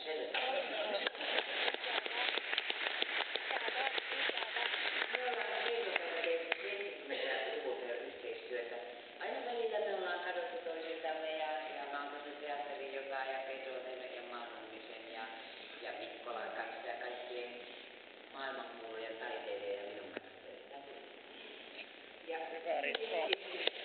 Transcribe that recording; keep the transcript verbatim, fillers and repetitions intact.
Selvä. Me ollaan Riikokavereiden seitsemänkymmentäluvulta jo yhteistyötä. Aina välillä me ollaan kadottu toisiltamme ja, ja mä oon tehnyt teatterin jotain ja Petronen ja Malmundisen ja, ja Mikkolan kanssa ja kaikkien maailmankuulujen taiteilijoiden ja minun kanssa töitä. Ja, Hyvä Risto.